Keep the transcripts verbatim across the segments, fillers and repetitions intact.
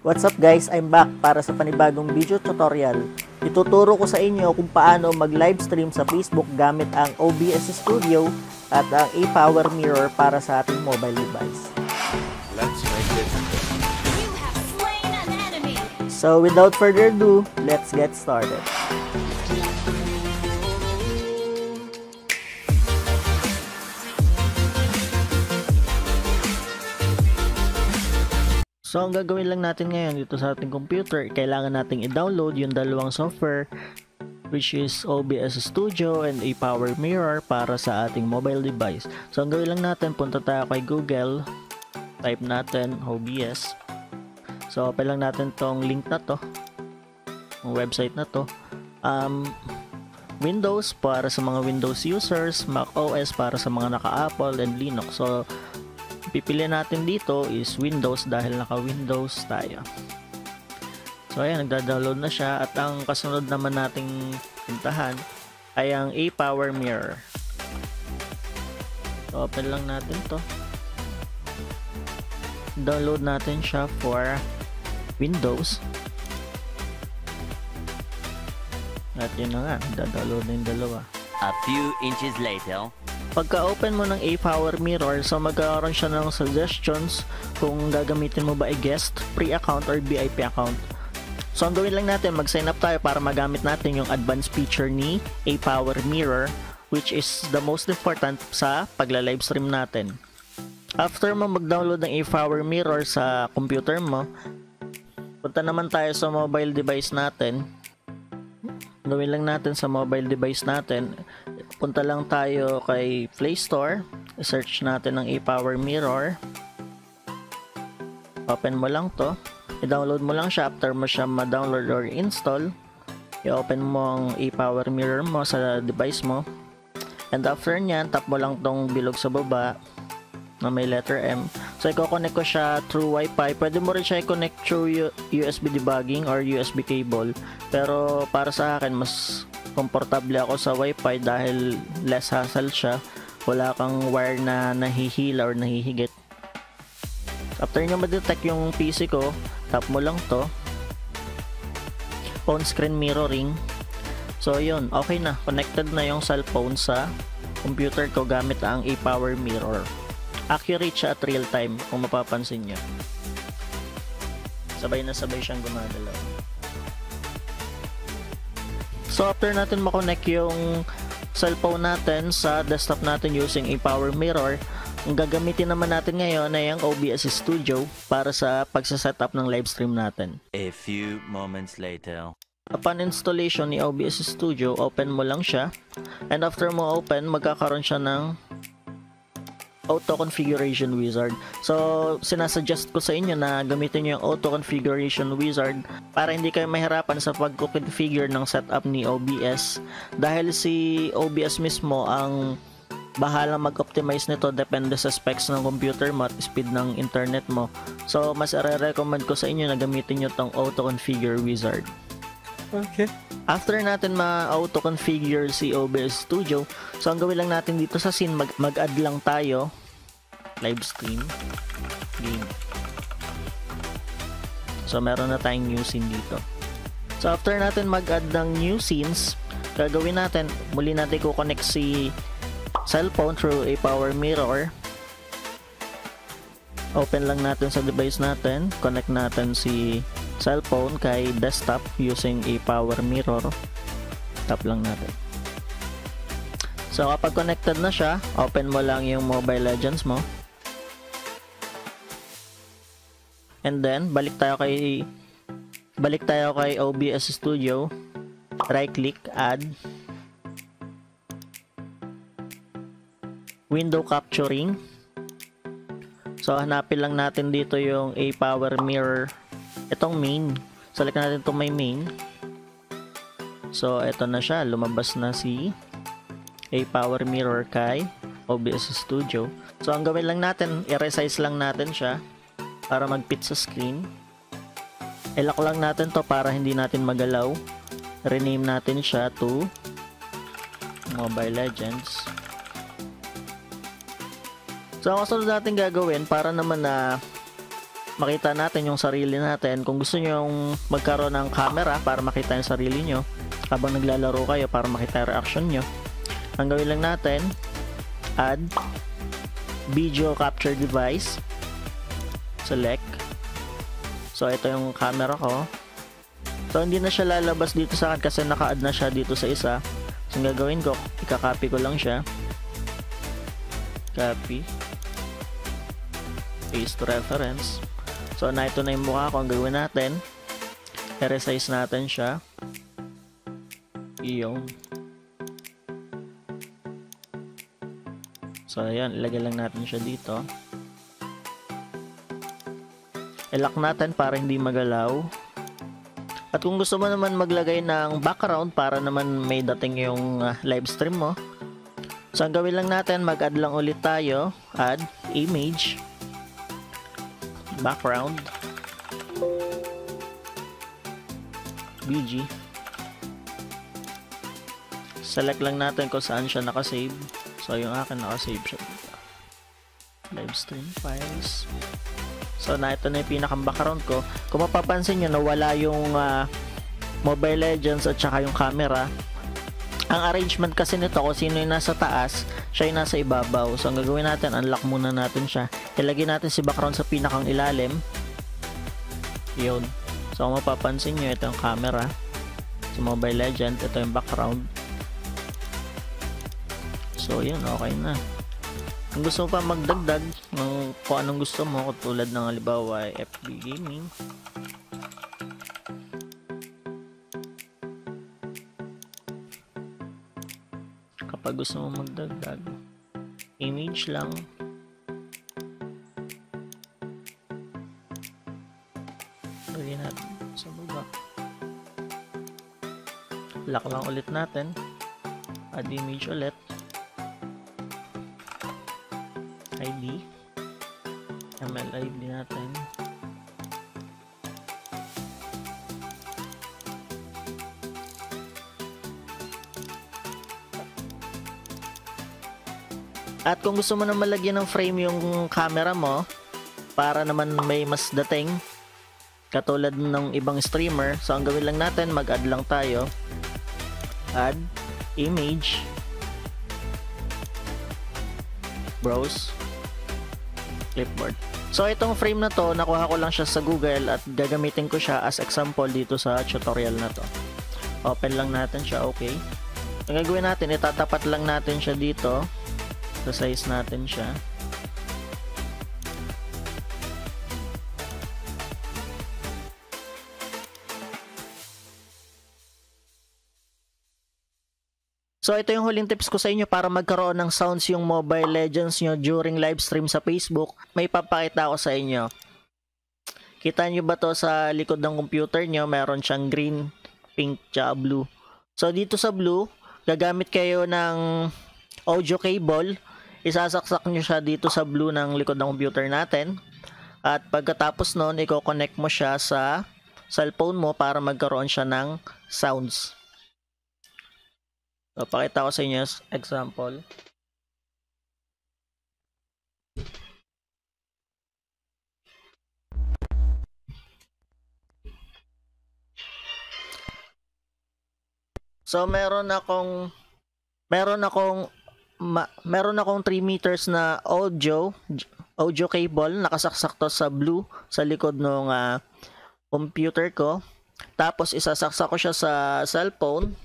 What's up guys, I'm back para sa panibagong video tutorial. Ituturo ko sa inyo kung paano mag-livestream sa Facebook gamit ang O B S Studio at ang ePower Mirror para sa ating mobile device. Let's make it. You have slain an enemy. So without further ado, let's get started. So, ang gagawin lang natin ngayon dito sa ating computer, kailangan nating i-download yung dalawang software which is O B S Studio and ePower Mirror para sa ating mobile device. So, ang gawin lang natin, punta tayo kay Google, type natin O B S. So, open lang natin tong link na to, ang website na to. Um, Windows para sa mga Windows users, Mac O S para sa mga naka-Apple and Linux. So, pipili natin dito is Windows dahil naka-Windows tayo. So ayan, nagda-download na siya at ang kasunod naman nating puntahan ay ang ePower Mirror. So open lang natin to. Download natin siya for Windows. At yun na nga, nagda-download na yung dalawa. A few inches later. Pagka open mo ng ePower Mirror, so magkakaroon siya ng suggestions kung gagamitin mo ba ay guest, free account, or V I P account. So ang gawin lang natin, mag-sign up tayo para magamit natin yung advanced feature ni ePower Mirror, which is the most important sa pagla-livestream natin. After mo mag-download ng ePower Mirror sa computer mo, punta naman tayo sa mobile device natin. Gawin lang natin sa mobile device natin, punta lang tayo kay Play Store, search natin ang ePower Mirror, open mo lang to, i-download mo lang siya. After mo siya ma-download or install, i-open mo ang ePower Mirror mo sa device mo, and after nyan, tap mo lang tong bilog sa baba na may letter M. So i-connect ko siya through Wi-Fi. Pwede mo rin siya i-connect through U S B debugging or U S B cable, pero para sa akin mas komportable ako sa Wi-Fi dahil less hassle siya. Wala kang wire na nahihila or nahihigit. After nyo ma-detect yung P C ko, tap mo lang to, phone screen mirroring. So yun, okay na, connected na yung cellphone sa computer ko gamit ang ePower Mirror. Accurate siya at real time kung mapapansin nyo. Sabay na sabay siyang gumagalaw. So after natin makonect yung cellphone natin sa desktop natin using ePower Mirror, ang gagamitin naman natin ngayon ay ang O B S Studio para sa pagsasetup ng livestream natin. A few moments later. Upon installation ni O B S Studio, open mo lang siya, and after mo open, magkakaroon siya ng Auto Configuration Wizard. So, sinasuggest ko sa inyo na gamitin nyo yung Auto Configuration Wizard para hindi kayo mahirapan sa pag-configure ng setup ni O B S, dahil si O B S mismo ang bahalang mag-optimize nito, depende sa specs ng computer mo at speed ng internet mo. So, mas i-recommend ko sa inyo na gamitin nyo tong Auto Configure Wizard. Okay. After natin ma-auto configure si O B S Studio, so ang gawin lang natin dito sa scene, mag- mag-add lang tayo live stream game. So meron na tayong new scene dito. So after natin mag-add ng new scenes, gagawin natin, muli natin ko-connect si cellphone through ePower Mirror. Open lang natin sa device natin, connect natin si cellphone kay desktop using ePower Mirror. Tap lang natin. So kapag connected na siya, open mo lang yung Mobile Legends mo. And then balik tayo kay balik tayo kay O B S Studio. Right click, add window capturing. So hanapin lang natin dito yung ePower Mirror, itong main. Select natin itong may main. So ito na siya, lumabas na si ePower Mirror kay O B S Studio. So ang gawin lang natin, i-resize lang natin siya para mag-fit sa screen. I-lock lang natin to para hindi natin magalaw. Rename natin siya to Mobile Legends. So ang kasunod natin gagawin para naman na makita natin yung sarili natin. Kung gusto nyo yung magkaroon ng camera para makita yung sarili nyo habang naglalaro kayo, para makita yung reaction nyo, ang gawin lang natin, add video capture device, select. So ito yung camera ko. So hindi na siya lalabas dito sa akin kasi naka-add na siya dito sa isa. So ang gagawin ko, ika-copy ko lang siya, copy, paste to reference. So na ito na yung mukha ko. Ang gagawin natin, i-resize natin siya, iyon. So ayan, ilagay lang natin siya dito, i-lock natin para hindi magalaw. At kung gusto mo naman maglagay ng background para naman may dating yung uh, live stream mo, so ang gawin lang natin, mag-add lang ulit tayo, add image, background, B G. Select lang natin kung saan siya nakasave. So yung akin nakasave siya dito, live stream files. So na ito na yung pinakang background ko. Kung mapapansin nyo, nawala yung uh, Mobile Legends at saka yung camera. Ang arrangement kasi nito, kung sino yung nasa taas, siya yung nasa ibabaw. So ang gagawin natin, unlock muna natin siya. Ilagay natin si background sa pinakang ilalim. Yun. So kung mapapansin nyo, ito yung camera sa Mobile Legends, ito yung background. So yun, okay na. Kung gusto mo pa magdagdag ng kung anong gusto mo, katulad ng halimbawa F B Gaming, kapag gusto mo magdagdag, image lang, lagyan natin sa baba, lock lang ulit natin, add image ulit, I D, M L I D natin, at kung gusto mo na malagyan ng frame yung camera mo para naman may mas dating katulad ng ibang streamer, so ang gawin lang natin, mag-add lang tayo, add image, browse, clipboard. So itong frame na to, nakuha ko lang siya sa Google at gagamitin ko siya as example dito sa tutorial na to. Open lang natin siya, okay. Ang gagawin natin, itatapat lang natin siya dito, sa size natin siya. So ito yung huling tips ko sa inyo para magkaroon ng sounds yung Mobile Legends nyo during live stream sa Facebook. May papakita ako sa inyo. Kita nyo ba to sa likod ng computer nyo? Meron siyang green, pink, tsaka blue. So dito sa blue, gagamit kayo ng audio cable. Isasaksak nyo siya dito sa blue ng likod ng computer natin. At pagkatapos nun, i-connect mo siya sa cellphone mo para magkaroon siya ng sounds. So, pakita ko sa inyo example. So, meron akong meron akong ma, meron akong three meters na audio audio cable, nakasaksak to sa blue sa likod ng uh, computer ko. Tapos isasaksak ko siya sa cellphone.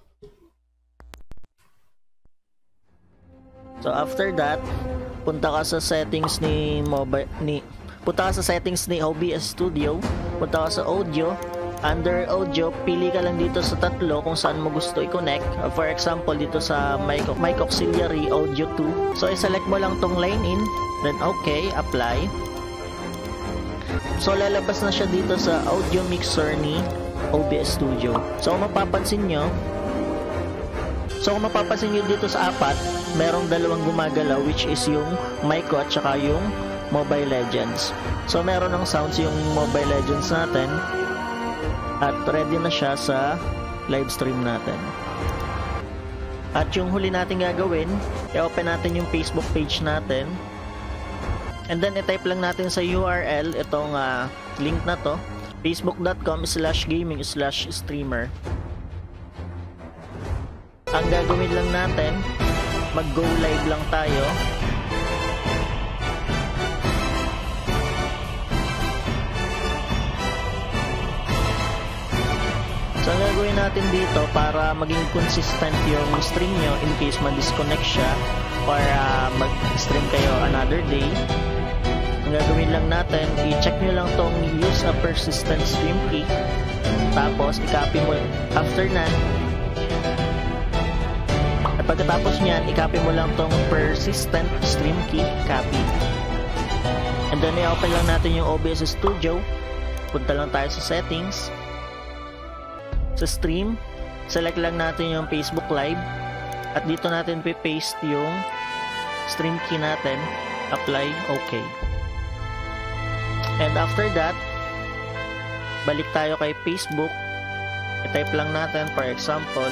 So after that, punta ka sa settings ni mobile ni punta ka sa settings ni O B S Studio, punta ka sa audio, under audio, pili ka lang dito sa tatlo kung saan mo gusto i-connect. For example, dito sa mic, mic auxiliary audio two. So i-select mo lang tong line in, then okay, apply. So lalabas na siya dito sa audio mixer ni O B S Studio. So kung mapapansin nyo, So kung mapapansin nyo dito sa apat, merong dalawang gumagalaw, which is yung mic ko at saka yung Mobile Legends. So meron ng sounds yung Mobile Legends natin at ready na siya sa live stream natin. At yung huli natin gagawin, i-open natin yung Facebook page natin. And then i-type lang natin sa U R L itong uh, link na to, facebook.com slash gaming slash streamer. Ang gagawin lang natin, mag-go live lang tayo. So ang gagawin natin dito para maging consistent yung stream nyo in case ma-disconnect siya or uh, mag-stream kayo another day, ang gagawin lang natin, i-check nyo lang tong use a persistent stream key, tapos i-copy mo after nan, at pagkatapos nyan, i-copy mo lang tong persistent stream key, copy, and then i-open lang natin yung O B S Studio, punta lang tayo sa settings, sa stream, select lang natin yung Facebook Live, at dito natin pipaste yung stream key natin, apply, okay. And after that, balik tayo kay Facebook, i-type lang natin, for example,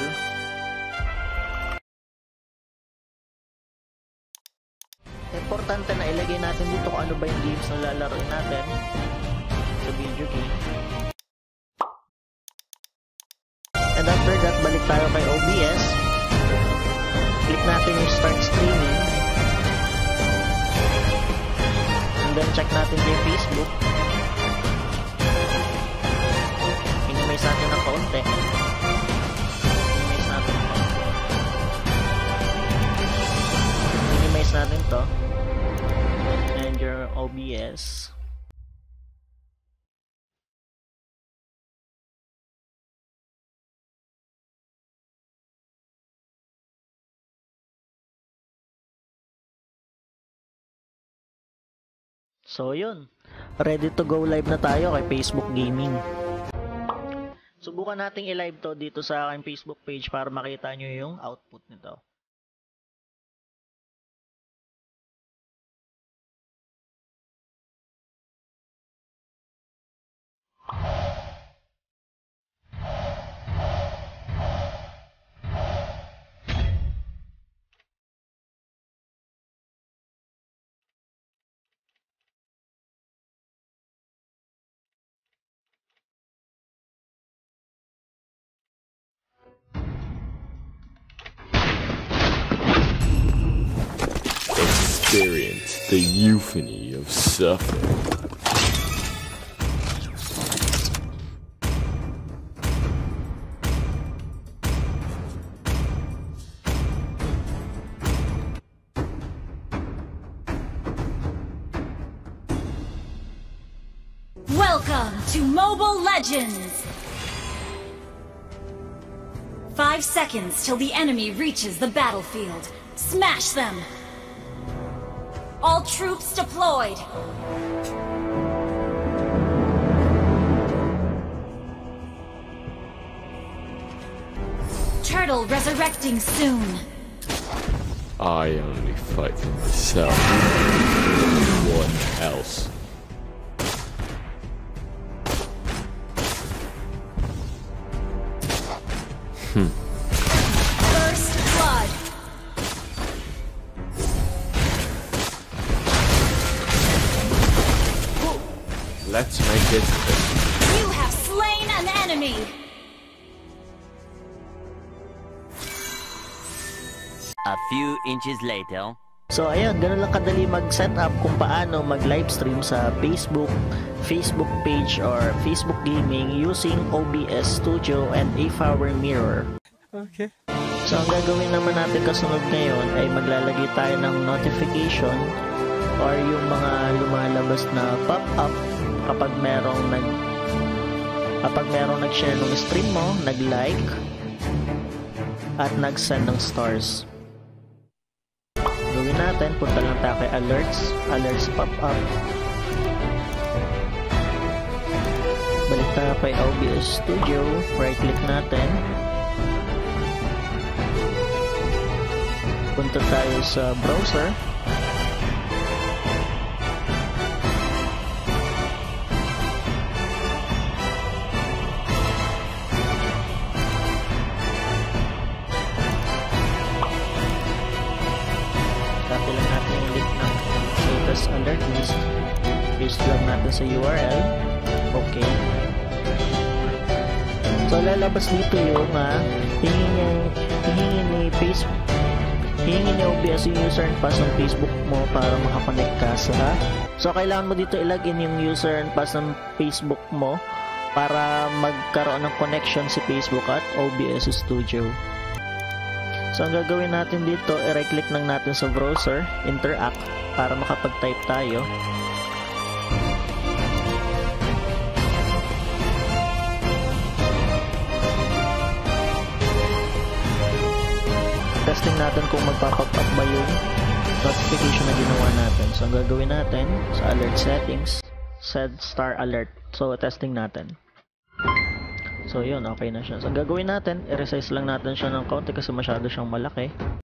importante na ilagay natin dito kung ano ba yung games na lalaroin natin sa video game. And after that, balik tayo kay O B S. Click natin yung start streaming. And then check natin yung Facebook. Minimize natin ng kaunti. Minimize natin to. Minimize natin to. And your O B S. So yun, ready to go live na tayo kay Facebook Gaming. Subukan nating i-live to dito sa aking Facebook page para makita nyo yung output nito. Experience the euphony of suffering. Welcome to Mobile Legends! Five seconds till the enemy reaches the battlefield. Smash them! All troops deployed! Turtle resurrecting soon. I only fight for myself. No one else. Hmm. First blood. Let's make it quick. You have slain an enemy. A few inches later. So ayun, ganun lang kadali mag-setup kung paano mag-livestream sa Facebook, Facebook page or Facebook Gaming using O B S Studio and A-Power Mirror. Okay. So ang gagawin naman natin kasunod ngayon ay maglalagay tayo ng notification or yung mga lumalabas na pop-up kapag merong nag kapag merong nag-share ng stream mo, nag-like at nag-send ng stars. Gawin natin, punta lang tayo kay alerts, alerts pop-up. Balik tayo kay O B S Studio, right click natin. Punta tayo sa browser. Copy lang natin yung link ng status alert, lang natin sa U R L. Okay. So, lalabas dito yung uh, hihingi, hihingi ni Facebook, hihingi ni O B S yung user and pass ng Facebook mo para makakonect ka sa. So, kailangan mo dito ilagin yung user and pass ng Facebook mo para magkaroon ng connection si Facebook at O B S Studio. So, ang gagawin natin dito, i-right click lang natin sa browser, interact, para makapag-type tayo. Testing natin kung magpapop up ba yung notification na ginawa natin. So, ang gagawin natin, sa alert settings, set star alert. So, testing natin. So, yun, okay na siya. So, ang gagawin natin, i-resize lang natin siya ng konti kasi masyado siyang malaki.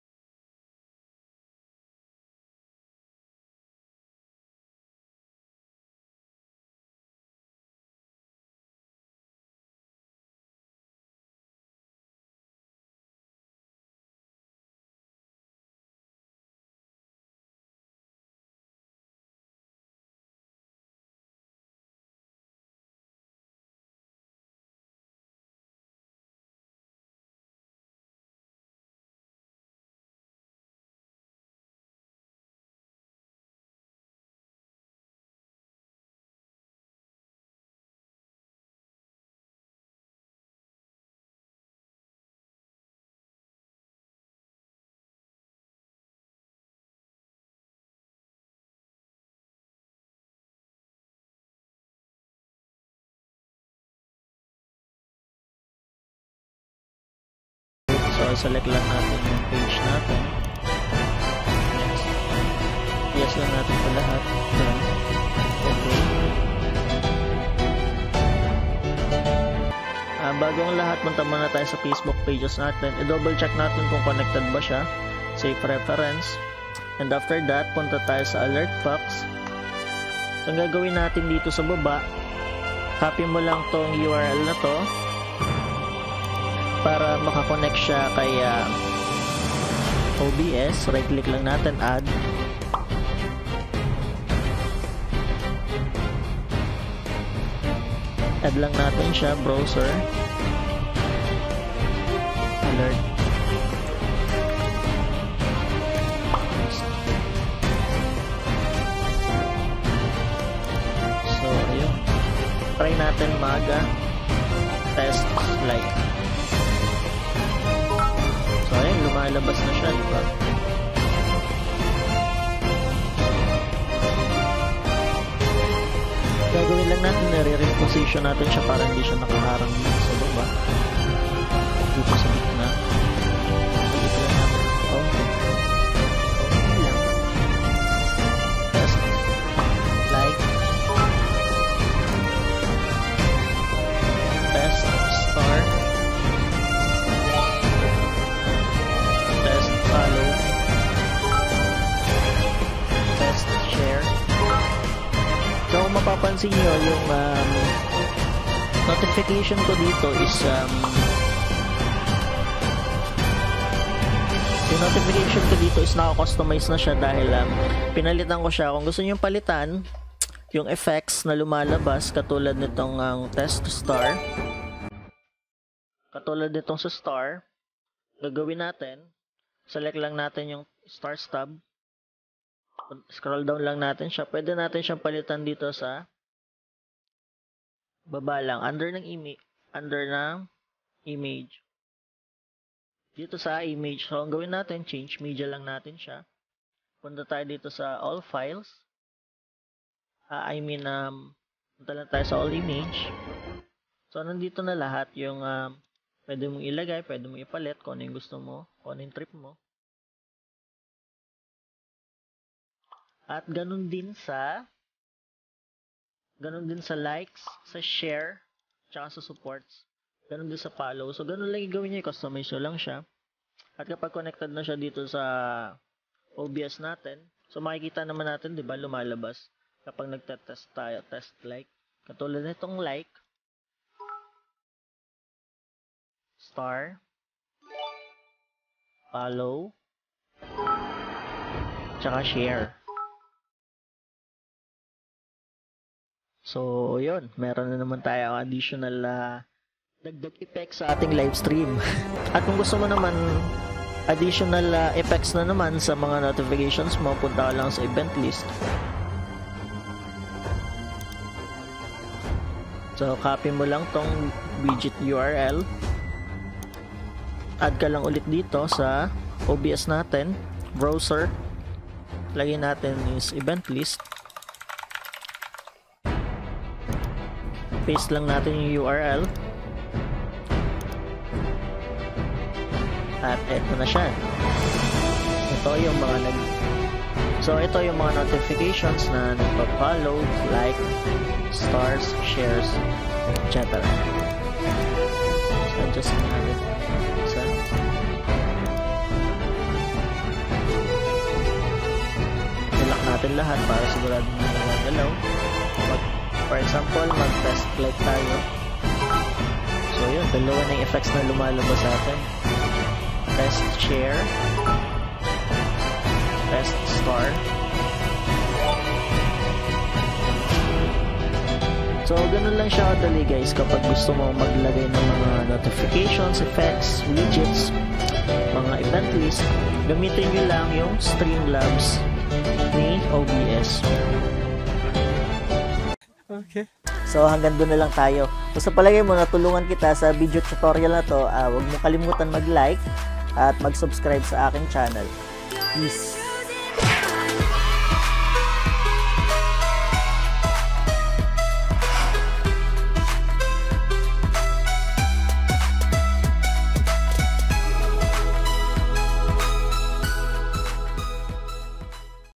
So, select lang natin yung page natin. Next. Yes lang natin sa lahat. Done. Okay. Uh, bago ang lahat, punta muna tayo sa Facebook pages natin. I-double check natin kung connected ba siya. Save preference. And after that, punta tayo sa alert box. So, ang gagawin natin dito sa baba, copy mo lang tong U R L na to para makakonect siya kay uh, O B S. Right click lang natin, add. Add lang natin siya, browser. Alert. So, ayun. Try natin mag-a test like. So, ayun, lumalabas na siya, diba? Gagawin lang natin, nare-reposition natin siya para hindi siya nakaharang dito sa baba. Dito sa gitna. So, dito lang natin. Okay. Okay lang. Test. Like. Test. Star. Test. Follow. Test. Share. So, kung mapapansin nyo, yung um, notification ko dito is um, yung notification ko dito is naka-customize na siya dahil um, pinalitan ko siya. Kung gusto nyo palitan yung effects na lumalabas katulad nitong ang um, test to star, katulad nitong sa star, gagawin natin, select lang natin yung stars tab, scroll down lang natin siya. Pwede natin siyang palitan dito sa baba lang, under ng image, under ng image. Dito sa image. So, ang gawin natin, change media lang natin siya. Punta tayo dito sa all files. Uh, I mean, um, punta lang tayo sa all image. So, nandito na lahat yung um, pwede mong ilagay, pwede mong ipalit kung ano yung gusto mo, kung ano yung trip mo. At ganun din sa ganun din sa likes, sa share, tsaka sa supports. Ganun din sa follow. So, ganun lang gawin niya. Customize nyo lang siya. At kapag connected na siya dito sa O B S natin, so makikita naman natin, di ba, lumalabas kapag nagtetest tayo, test like. Katulad nitong like, star, follow, tsaka share. So, yun. Meron na naman tayo additional uh, dagdag effects sa ating live stream. At kung gusto mo naman additional uh, effects na naman sa mga notifications mo, punta ka lang sa event list. So, copy mo lang tong widget U R L. Add ka lang ulit dito sa O B S natin, browser. Lagyan natin is event list. Paste lang natin yung U R L. At eto na siya. Ito yung mga nag So ito yung mga notifications na nagpa-follow, like, stars, shares, et cetera. So adjust natin sa ilak natin lahat para sigurado na nagagalaw. For example, mag-test click tayo. So yun, dalawa na yung effects na lumalabas sa atin. Test share, test star. So ganun lang siya kadali guys kapag gusto mo maglagay ng mga notifications, effects, widgets, mga event list. Gamitin nyo lang yung Streamlabs ni O B S. Okay. So hanggang doon na lang tayo. So sa palagay mo natulungan kita sa video tutorial na to, uh, huwag mo kalimutan mag-like at mag-subscribe sa aking channel. Peace!